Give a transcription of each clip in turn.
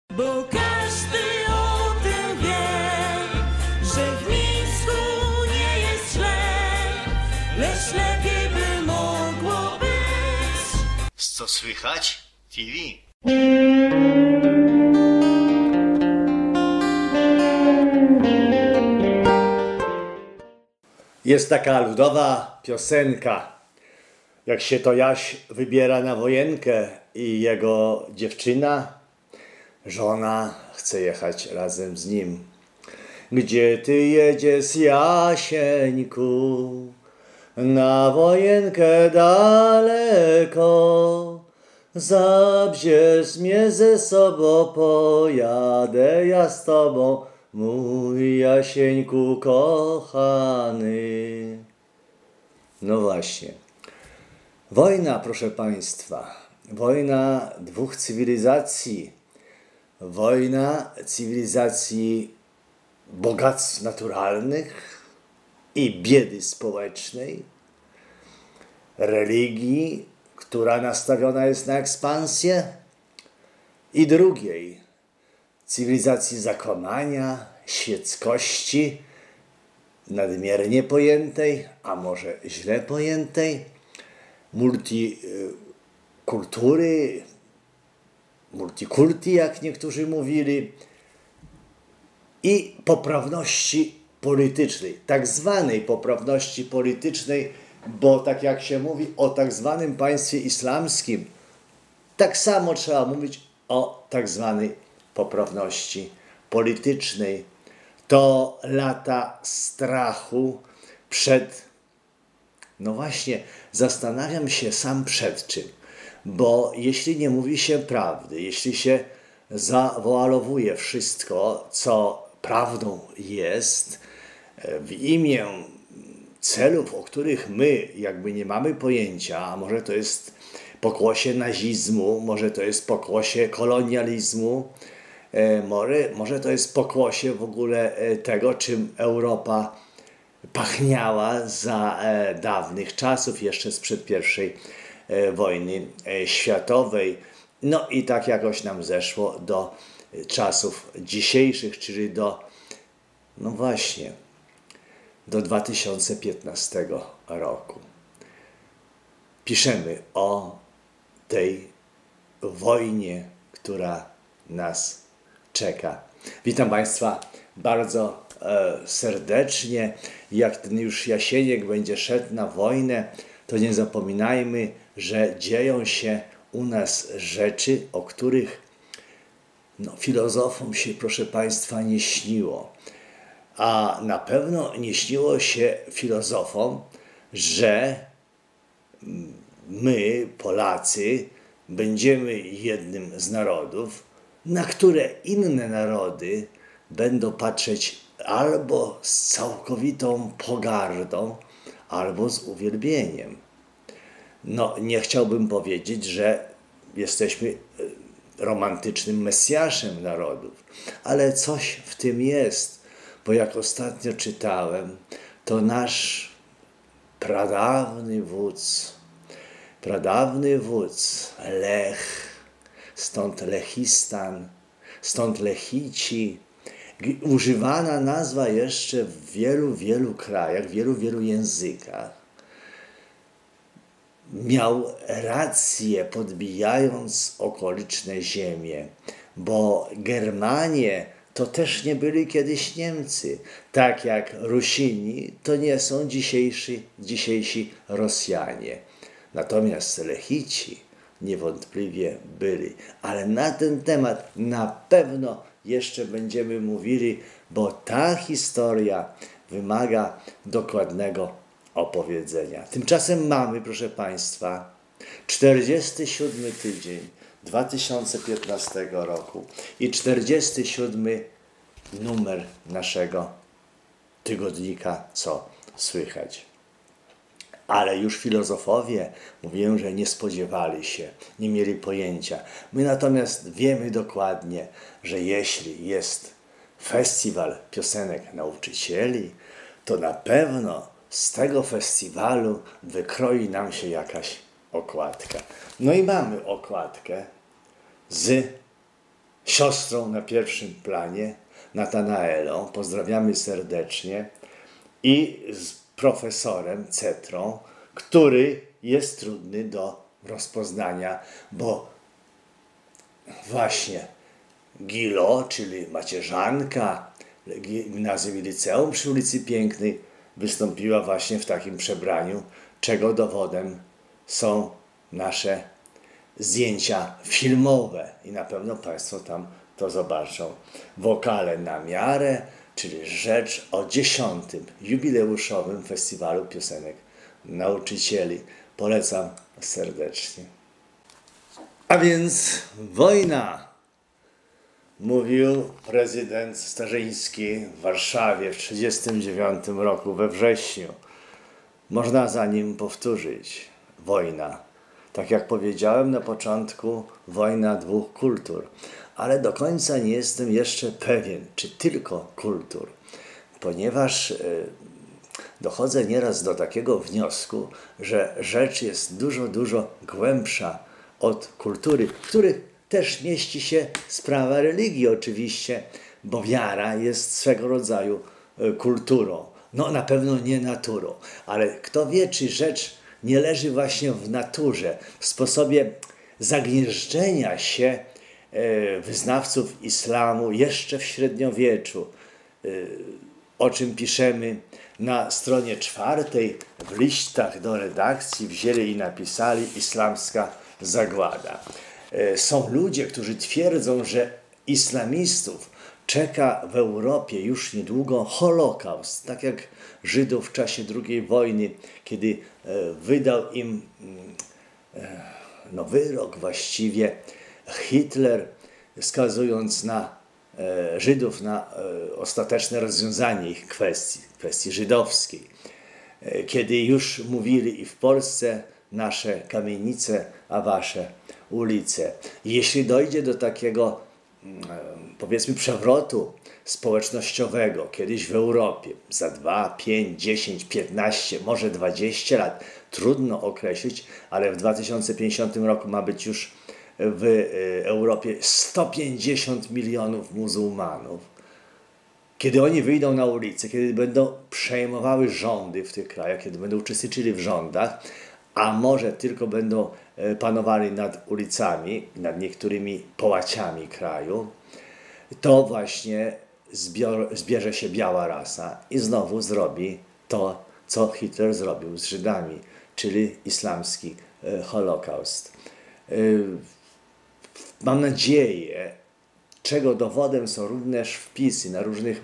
Bo każdy o tym wie, że w Mińsku nie jest źle, lecz lepiej by mogło być. Co słychać? TV. Jest taka ludowa piosenka, jak się to Jaś wybiera na wojenkę i jego dziewczyna, żona chce jechać razem z nim. Gdzie ty jedziesz, Jasieńku, na wojenkę daleko? Zabierz mnie ze sobą, pojadę ja z tobą, mój Jasieńku kochany. No właśnie. Wojna, proszę Państwa, wojna dwóch cywilizacji, wojna cywilizacji bogactw naturalnych i biedy społecznej, religii, która nastawiona jest na ekspansję, i drugiej cywilizacji zakłamania, świeckości, nadmiernie pojętej, a może źle pojętej, multikultury, multikulti, jak niektórzy mówili, i poprawności politycznej, tak zwanej poprawności politycznej, bo tak jak się mówi o tak zwanym państwie islamskim, tak samo trzeba mówić o tak zwanej poprawności politycznej. To lata strachu przed, no właśnie, zastanawiam się sam przed czym, bo jeśli nie mówi się prawdy, jeśli się zawoalowuje wszystko, co prawdą jest, w imię celów, o których my jakby nie mamy pojęcia, a może to jest pokłosie nazizmu, może to jest pokłosie kolonializmu, może to jest pokłosie w ogóle tego, czym Europa pachniała za dawnych czasów, jeszcze sprzed I wojny światowej. No i tak jakoś nam zeszło do czasów dzisiejszych, czyli do, no właśnie, do 2015 roku. Piszemy o tej wojnie, która nas czeka. Witam Państwa bardzo serdecznie. Jak ten już Jasieniek będzie szedł na wojnę, to nie zapominajmy, że dzieją się u nas rzeczy, o których filozofom się, proszę Państwa, nie śniło. A na pewno nie śniło się filozofom, że my, Polacy, będziemy jednym z narodów, na które inne narody będą patrzeć albo z całkowitą pogardą, albo z uwielbieniem. No, nie chciałbym powiedzieć, że jesteśmy romantycznym Mesjaszem narodów, ale coś w tym jest, bo jak ostatnio czytałem, to nasz pradawny wódz Lech, stąd Lechistan, stąd Lechici, używana nazwa jeszcze w wielu krajach, w wielu językach, miał rację, podbijając okoliczne ziemie, bo Germanie to też nie byli kiedyś Niemcy, tak jak Rusini to nie są dzisiejsi Rosjanie. Natomiast Lechici niewątpliwie byli. Ale na ten temat na pewno jeszcze będziemy mówili, bo ta historia wymaga dokładnego opowiedzenia. Tymczasem mamy, proszę Państwa, 47 tydzień 2015 roku i 47 numer naszego tygodnika Co słychać. Ale już filozofowie mówią, że nie spodziewali się, nie mieli pojęcia. My natomiast wiemy dokładnie, że jeśli jest festiwal piosenek nauczycieli, to na pewno z tego festiwalu wykroi nam się jakaś okładka. No i mamy okładkę z siostrą na pierwszym planie, Natanaelą, pozdrawiamy serdecznie, i z profesorem Cetrą, który jest trudny do rozpoznania, bo właśnie Gilo, czyli macierzanka gimnazjum i liceum przy ulicy Pięknej, wystąpiła właśnie w takim przebraniu, czego dowodem są nasze zdjęcia filmowe i na pewno Państwo tam to zobaczą. Wokale na miarę, czyli rzecz o 10. jubileuszowym Festiwalu Piosenek Nauczycieli. Polecam serdecznie. A więc wojna, mówił prezydent Starzyński w Warszawie w 1939 roku we wrześniu. Można za nim powtórzyć. Wojna. Tak jak powiedziałem na początku, wojna dwóch kultur. Ale do końca nie jestem jeszcze pewien, czy tylko kultur. Ponieważ dochodzę nieraz do takiego wniosku, że rzecz jest dużo, dużo głębsza od kultury, w których też mieści się sprawa religii oczywiście, bo wiara jest swego rodzaju kulturą. No na pewno nie naturą, ale kto wie, czy rzecz nie leży właśnie w naturze, w sposobie zagnieżdżenia się wyznawców islamu jeszcze w średniowieczu, o czym piszemy na stronie 4 w listach do redakcji, wzięli i napisali islamska zagłada. Są ludzie, którzy twierdzą, że islamistów czeka w Europie już niedługo Holokaust, tak jak Żydów w czasie II wojny, kiedy wydał im wyrok właściwie Hitler, skazując na Żydów na ostateczne rozwiązanie ich kwestii żydowskiej. Kiedy już mówili i w Polsce nasze kamienice, a wasze ulice. Jeśli dojdzie do takiego, powiedzmy, przewrotu społecznościowego kiedyś w Europie, za 2, 5, 10, 15, może 20 lat, trudno określić, ale w 2050 roku ma być już w Europie 150 milionów muzułmanów. Kiedy oni wyjdą na ulicę, kiedy będą przejmowały rządy w tych krajach, kiedy będą uczestniczyli w rządach, a może tylko będą panowali nad ulicami, nad niektórymi połaciami kraju, to właśnie zbierze się biała rasa i znowu zrobi to, co Hitler zrobił z Żydami, czyli islamski Holokaust. Mam nadzieję, czego dowodem są również wpisy na różnych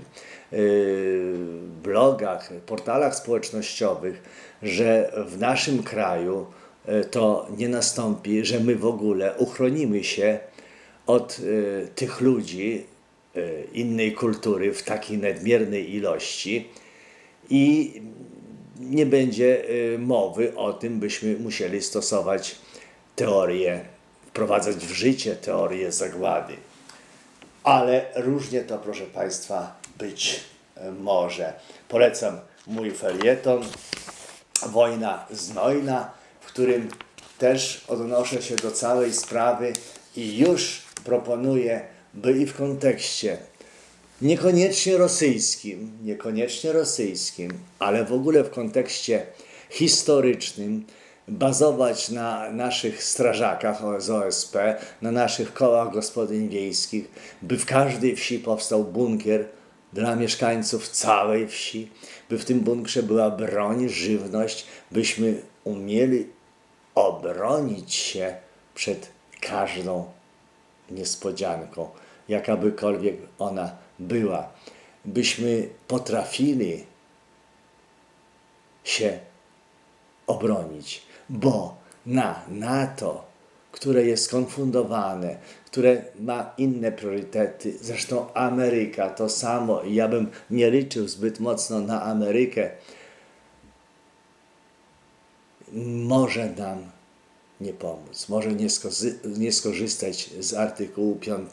blogach, portalach społecznościowych, że w naszym kraju to nie nastąpi, że my w ogóle uchronimy się od tych ludzi innej kultury w takiej nadmiernej ilości i nie będzie mowy o tym, byśmy musieli stosować teorię, wprowadzać w życie teorię zagłady. Ale różnie to, proszę Państwa, być może. Polecam mój felieton Wojna znojna, w którym też odnoszę się do całej sprawy i już proponuję, by i w kontekście niekoniecznie rosyjskim, ale w ogóle w kontekście historycznym, bazować na naszych strażakach z OSP, na naszych kołach gospodyń wiejskich, by w każdej wsi powstał bunkier dla mieszkańców całej wsi, by w tym bunkrze była broń, żywność, byśmy umieli obronić się przed każdą niespodzianką, jakabykolwiek ona była. Byśmy potrafili się obronić, bo na NATO, które jest skonfundowane, które ma inne priorytety, zresztą Ameryka to samo i ja bym nie liczył zbyt mocno na Amerykę, może nam nie pomóc, może nie skorzystać z artykułu 5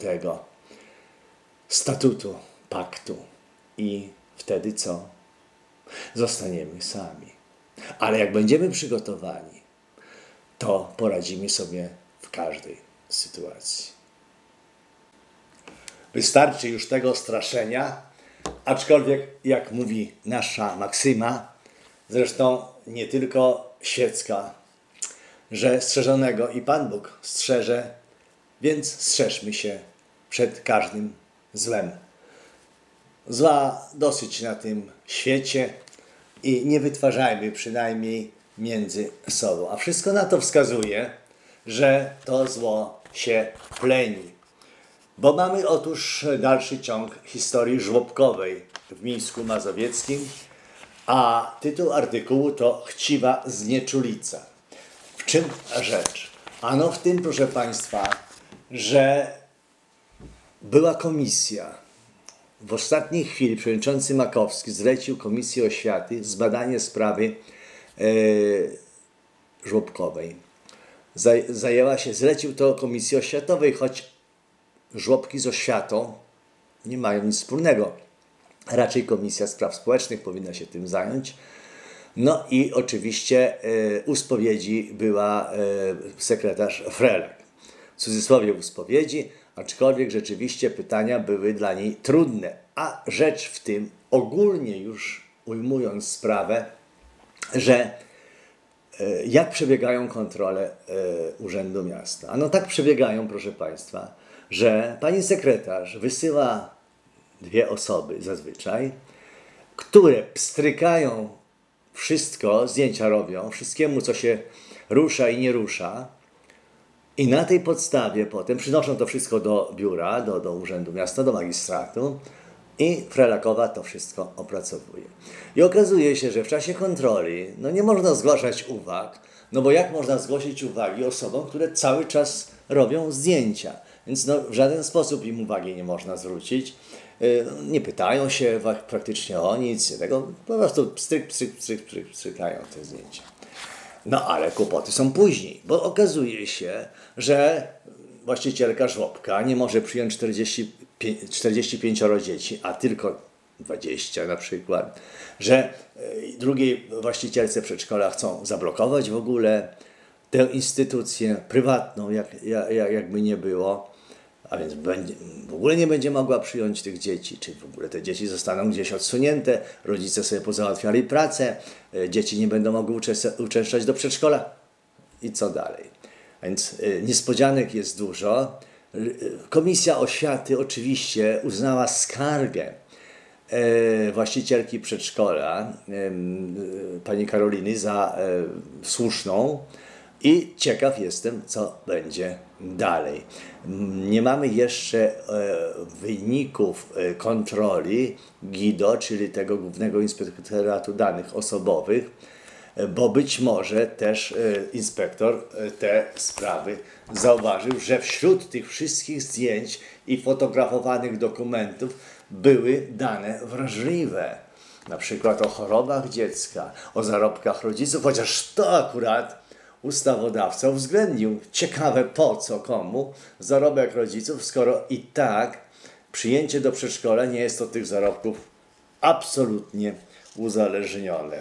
statutu paktu i wtedy co? Zostaniemy sami. Ale jak będziemy przygotowani, to poradzimy sobie w każdej sytuacji. Wystarczy już tego straszenia, aczkolwiek, jak mówi nasza maksyma, zresztą nie tylko świecka, że strzeżonego i Pan Bóg strzeże, więc strzeżmy się przed każdym złem. Zła dosyć na tym świecie i nie wytwarzajmy przynajmniej między sobą. A wszystko na to wskazuje, że to zło się pleni. Bo mamy otóż dalszy ciąg historii żłobkowej w Mińsku Mazowieckim, a tytuł artykułu to Chciwa znieczulica. W czym rzecz? Ano w tym, proszę Państwa, że była komisja. W ostatniej chwili przewodniczący Makowski zlecił Komisji Oświaty zbadanie sprawy żłobkowej. Zlecił to Komisji Oświatowej, choć żłobki z oświatą nie mają nic wspólnego. Raczej Komisja Spraw Społecznych powinna się tym zająć. No i oczywiście u spowiedzi była sekretarz Frelak. W cudzysłowie u spowiedzi, aczkolwiek rzeczywiście pytania były dla niej trudne. A rzecz w tym, ogólnie już ujmując sprawę, że jak przebiegają kontrole Urzędu Miasta. Ano tak przebiegają, proszę Państwa, że pani sekretarz wysyła 2 osoby zazwyczaj, które pstrykają wszystko, zdjęcia robią, wszystkiemu, co się rusza i nie rusza, i na tej podstawie potem przynoszą to wszystko do biura, do Urzędu Miasta, do magistratu i Frelakowa to wszystko opracowuje. I okazuje się, że w czasie kontroli nie można zgłaszać uwag, bo jak można zgłosić uwagi osobom, które cały czas robią zdjęcia? Więc w żaden sposób im uwagi nie można zwrócić. Nie pytają się praktycznie o nic, tego po prostu pstrykają te zdjęcia. No ale kłopoty są później, bo okazuje się, że właścicielka żłobka nie może przyjąć 45 dzieci, a tylko 20 na przykład, że drugiej właścicielce przedszkola chcą zablokować w ogóle tę instytucję prywatną, jakby nie było, a więc w ogóle nie będzie mogła przyjąć tych dzieci, czy w ogóle te dzieci zostaną gdzieś odsunięte, rodzice sobie pozałatwiali pracę, dzieci nie będą mogły uczęszczać do przedszkola i co dalej. A więc niespodzianek jest dużo. Komisja Oświaty oczywiście uznała skargę właścicielki przedszkola, pani Karoliny, za słuszną i ciekaw jestem, co będzie dalej. Nie mamy jeszcze wyników kontroli GIDO, czyli tego Głównego Inspektoratu Danych Osobowych, bo być może też inspektor te sprawy zauważył, że wśród tych wszystkich zdjęć i fotografowanych dokumentów były dane wrażliwe. Na przykład o chorobach dziecka, o zarobkach rodziców, chociaż to akurat ustawodawca uwzględnił. Ciekawe po co, komu zarobek rodziców, skoro i tak przyjęcie do przedszkola nie jest od tych zarobków absolutnie uzależnione.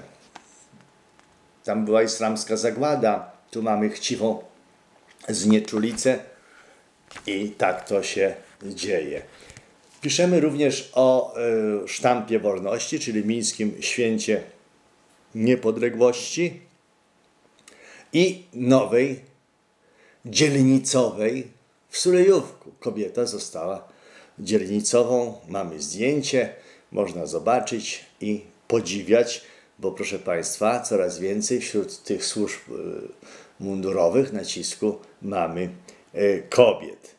Tam była islamska zagłada, tu mamy chciwą znieczulicę i tak to się dzieje. Piszemy również o sztampie wolności, czyli Mińskim Święcie Niepodległości i nowej dzielnicowej w Sulejówku. Kobieta została dzielnicową, mamy zdjęcie, można zobaczyć i podziwiać, bo proszę Państwa, coraz więcej wśród tych służb mundurowych nacisku mamy kobiet.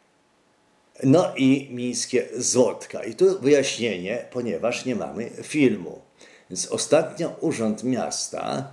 No i mińskie złotka. I tu wyjaśnienie, ponieważ nie mamy filmu. Więc ostatnio Urząd Miasta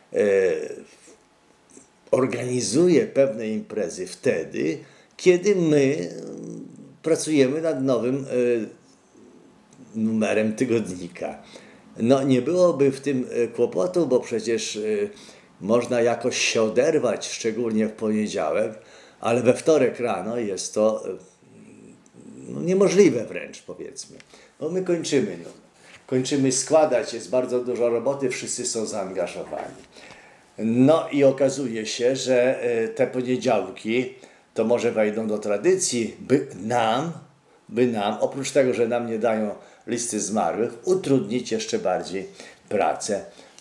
organizuje pewne imprezy wtedy, kiedy my pracujemy nad nowym numerem tygodnika. No nie byłoby w tym kłopotu, bo przecież można jakoś się oderwać, szczególnie w poniedziałek, ale we wtorek rano jest to niemożliwe wręcz, powiedzmy. No my kończymy składać, jest bardzo dużo roboty, wszyscy są zaangażowani. No i okazuje się, że te poniedziałki to może wejdą do tradycji, by nam by nam, oprócz tego, że nam nie dają listy zmarłych, utrudnić jeszcze bardziej pracę.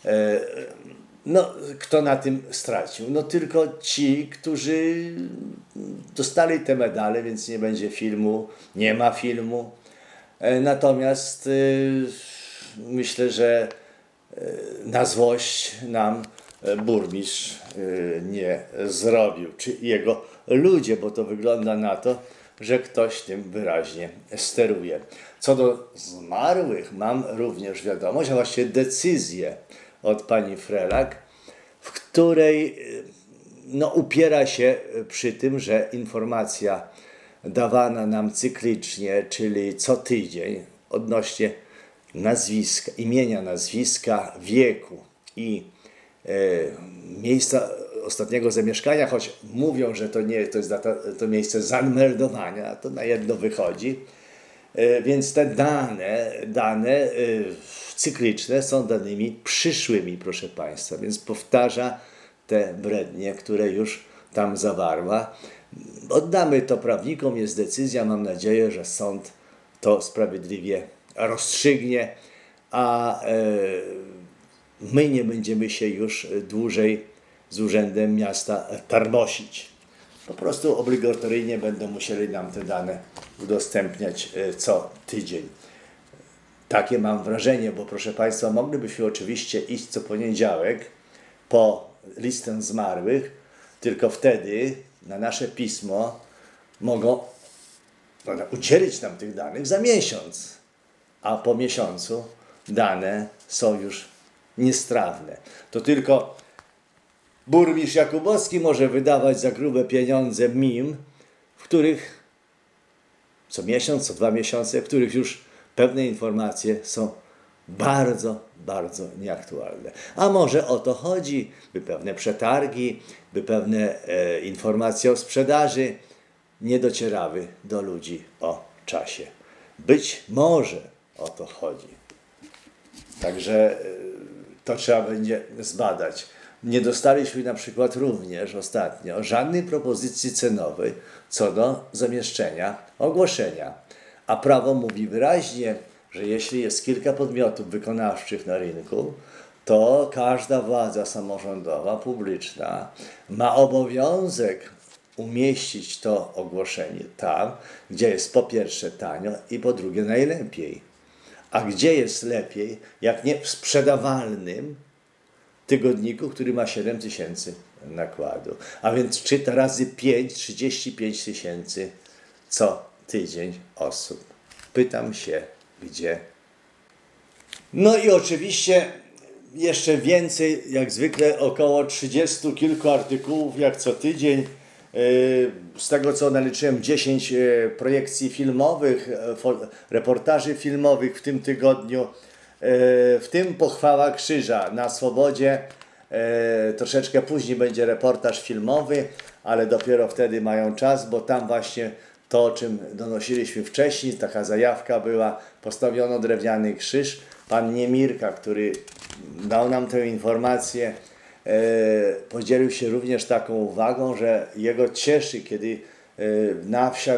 No, kto na tym stracił? No tylko ci, którzy dostali te medale, więc nie będzie filmu, nie ma filmu. Natomiast myślę, że na złość nam burmistrz nie zrobił, czy jego ludzie, bo to wygląda na to, że ktoś tym wyraźnie steruje. Co do zmarłych, mam również wiadomość, a właściwie decyzję od pani Frelak, w której no, upiera się przy tym, że informacja dawana nam cyklicznie, czyli co tydzień odnośnie nazwiska, imienia, nazwiska, wieku i miejsca ostatniego zamieszkania, choć mówią, że to nie to jest to miejsce zameldowania, to na jedno wychodzi. Więc te dane cykliczne są danymi przyszłymi, proszę Państwa, więc powtarza te brednie, które już tam zawarła. Oddamy to prawnikom, jest decyzja, mam nadzieję, że sąd to sprawiedliwie rozstrzygnie, a my nie będziemy się już dłużej z Urzędem Miasta tarmosić. Po prostu obligatoryjnie będą musieli nam te dane udostępniać co tydzień. Takie mam wrażenie, bo proszę Państwa, moglibyśmy oczywiście iść co poniedziałek po listę zmarłych, tylko wtedy na nasze pismo mogą udzielić nam tych danych za miesiąc, a po miesiącu dane są już niestrawne. To tylko burmistrz Jakubowski może wydawać za grube pieniądze MIM, w których co miesiąc, co 2 miesiące, w których już pewne informacje są bardzo, bardzo nieaktualne. A może o to chodzi, by pewne przetargi, by pewne informacje o sprzedaży nie docierały do ludzi o czasie. Być może o to chodzi. Także to trzeba będzie zbadać. Nie dostaliśmy na przykład również ostatnio żadnej propozycji cenowej co do zamieszczenia ogłoszenia. A prawo mówi wyraźnie, że jeśli jest kilka podmiotów wykonawczych na rynku, to każda władza samorządowa, publiczna ma obowiązek umieścić to ogłoszenie tam, gdzie jest po pierwsze tanio i po drugie najlepiej. A gdzie jest lepiej, jak nie w sprzedawalnym tygodniku, który ma 7 000 nakładu. A więc czyta razy 5, 35 000 co tydzień osób. Pytam się, gdzie? No i oczywiście jeszcze więcej, jak zwykle około 30 kilku artykułów, jak co tydzień. Z tego, co naliczyłem, 10 projekcji filmowych, reportaży filmowych w tym tygodniu, w tym pochwała krzyża na Swobodzie. Troszeczkę później będzie reportaż filmowy, ale dopiero wtedy mają czas, bo tam właśnie to, o czym donosiliśmy wcześniej, taka zajawka była, postawiono drewniany krzyż. Pan Niemirka, który dał nam tę informację, podzielił się również taką uwagą, że jego cieszy, kiedy na wsiach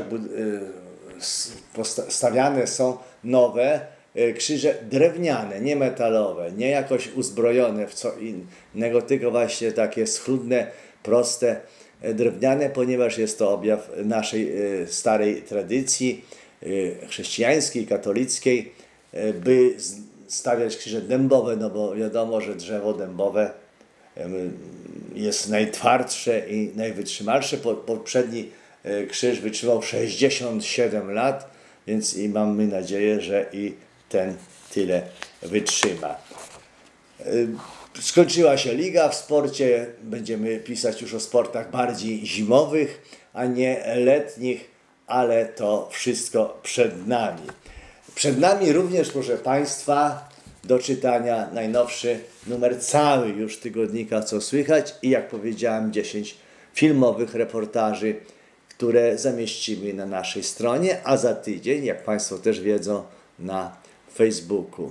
stawiane są nowe krzyże drewniane, nie metalowe, nie jakoś uzbrojone w co innego, tylko właśnie takie schludne, proste, drewniane, ponieważ jest to objaw naszej starej tradycji chrześcijańskiej, katolickiej, by stawiać krzyże dębowe, no bo wiadomo, że drzewo dębowe jest najtwardsze i najwytrzymalsze. Poprzedni krzyż wytrzymał 67 lat, więc i mamy nadzieję, że i ten tyle wytrzyma. Skończyła się liga w sporcie, będziemy pisać już o sportach bardziej zimowych, a nie letnich, ale to wszystko przed nami. Przed nami również, proszę Państwa, do czytania najnowszy numer cały już tygodnika Co Słychać i jak powiedziałem 10 filmowych reportaży, które zamieścimy na naszej stronie, a za tydzień, jak Państwo też wiedzą, na Facebooku.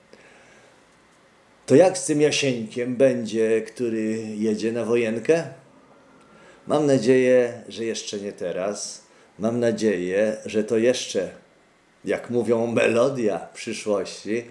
To jak z tym Jasieńkiem będzie, który jedzie na wojenkę? Mam nadzieję, że jeszcze nie teraz. Mam nadzieję, że to jeszcze jak mówią, melodia przyszłości,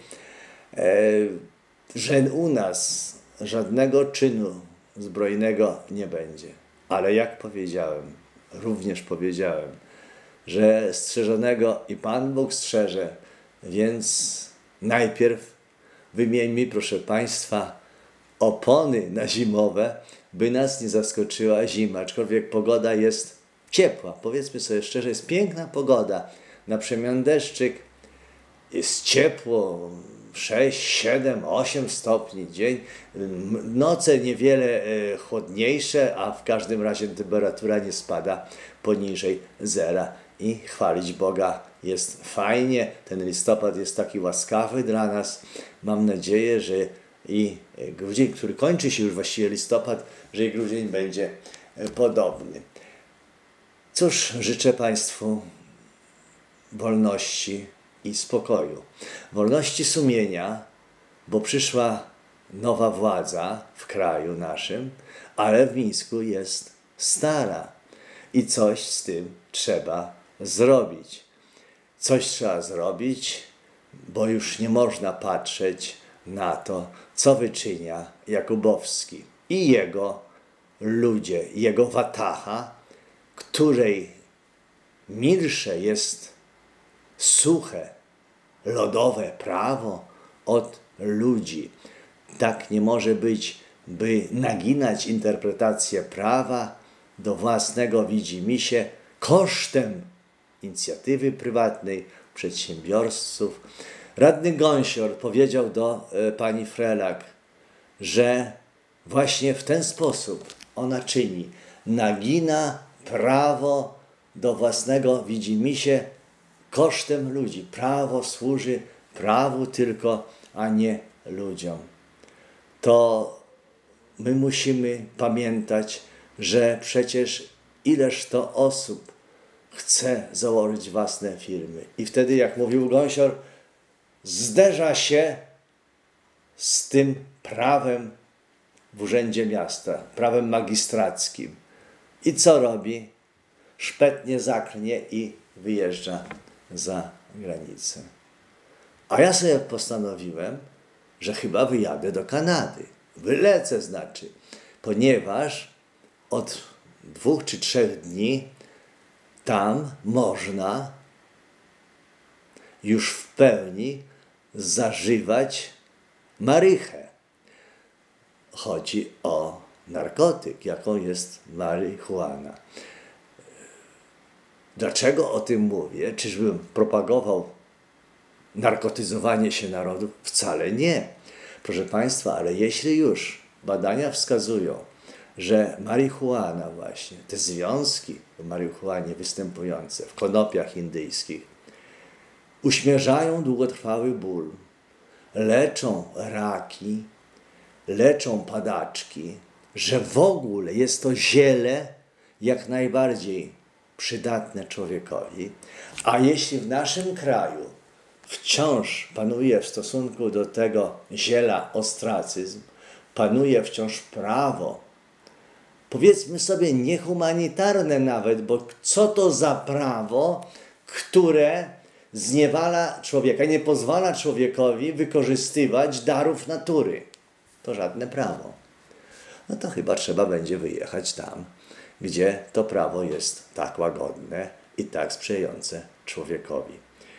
że u nas żadnego czynu zbrojnego nie będzie. Ale jak powiedziałem, również powiedziałem, że strzeżonego i Pan Bóg strzeże, więc najpierw wymieńmy, proszę Państwa, opony na zimowe, by nas nie zaskoczyła zima, aczkolwiek pogoda jest ciepła. Powiedzmy sobie szczerze, jest piękna pogoda. Na przemian deszczyk jest ciepło, 6, 7, 8 stopni dzień. Noce niewiele chłodniejsze, a w każdym razie temperatura nie spada poniżej zera. I chwalić Boga jest fajnie. Ten listopad jest taki łaskawy dla nas. Mam nadzieję, że i grudzień, który kończy się już właściwie listopad, że i grudzień będzie podobny. Cóż, życzę Państwu wolności i spokoju. Wolności sumienia, bo przyszła nowa władza w kraju naszym, ale w Mińsku jest stara i coś z tym trzeba zrobić. Coś trzeba zrobić, bo już nie można patrzeć na to, co wyczynia Jakubowski i jego ludzie, jego watacha, której milsze jest suche, lodowe prawo od ludzi. Tak nie może być, by naginać interpretację prawa do własnego widzimisię kosztem inicjatywy prywatnej, przedsiębiorców. Radny Gąsior powiedział do pani Frelak, że właśnie w ten sposób ona czyni. Nagina prawo do własnego widzimisię kosztem ludzi. Prawo służy prawu tylko, a nie ludziom. To my musimy pamiętać, że przecież ileż to osób chce założyć własne firmy. I wtedy, jak mówił Gąsior, zderza się z tym prawem w Urzędzie Miasta, prawem magistrackim. I co robi? Szpetnie, zaklnie i wyjeżdża za granicę. A ja sobie postanowiłem, że chyba wyjadę do Kanady. Wylecę znaczy, ponieważ od 2 czy 3 dni tam można już w pełni zażywać marychę. Chodzi o narkotyk, jaką jest marihuana. Dlaczego o tym mówię? Czyżbym propagował narkotyzowanie się narodu? Wcale nie. Proszę Państwa, ale jeśli już badania wskazują, że marihuana właśnie, te związki w marihuanie występujące w konopiach indyjskich uśmierzają długotrwały ból, leczą raki, leczą padaczki, że w ogóle jest to ziele jak najbardziej przydatne człowiekowi, a jeśli w naszym kraju wciąż panuje w stosunku do tego ziela ostracyzm, panuje wciąż prawo, powiedzmy sobie niehumanitarne nawet, bo co to za prawo, które zniewala człowieka, nie pozwala człowiekowi wykorzystywać darów natury. To żadne prawo. No to chyba trzeba będzie wyjechać tam, gdzie to prawo jest tak łagodne i tak sprzyjające człowiekowi.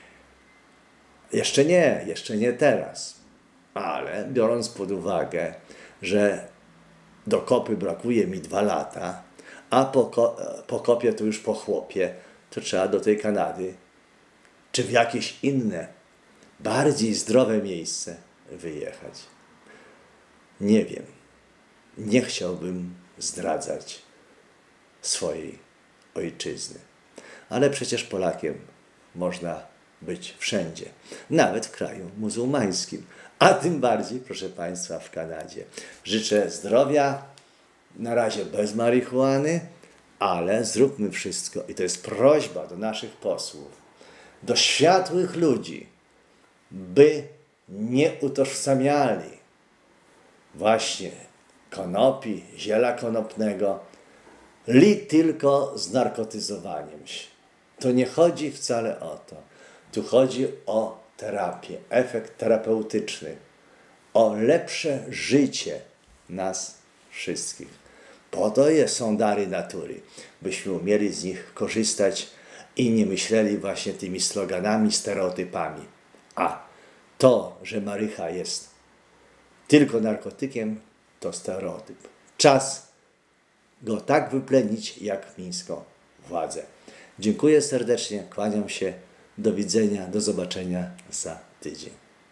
Jeszcze nie teraz, ale biorąc pod uwagę, że do kopy brakuje mi 2 lata, a po kopie to już po chłopie, to trzeba do tej Kanady czy w jakieś inne, bardziej zdrowe miejsce wyjechać. Nie wiem. Nie chciałbym zdradzać swojej ojczyzny. Ale przecież Polakiem można być wszędzie. Nawet w kraju muzułmańskim. A tym bardziej, proszę Państwa, w Kanadzie. Życzę zdrowia, na razie bez marihuany, ale zróbmy wszystko. I to jest prośba do naszych posłów, do światłych ludzi, by nie utożsamiali właśnie konopi, ziela konopnego, li tylko z narkotyzowaniem się. To nie chodzi wcale o to. Tu chodzi o terapię, efekt terapeutyczny, o lepsze życie nas wszystkich. Po to są dary natury, byśmy umieli z nich korzystać i nie myśleli właśnie tymi sloganami, stereotypami. A to, że marycha jest tylko narkotykiem, to stereotyp. Czas go tak wyplenić, jak mińską władzę. Dziękuję serdecznie, kłaniam się, do widzenia, do zobaczenia za tydzień.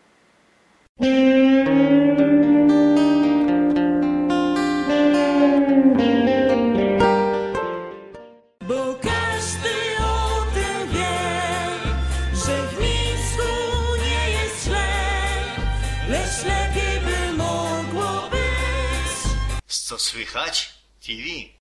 Bo każdy o tym wie, że w Mińsku nie jest źle, lecz lepiej by mogło być. Co słychać? TV.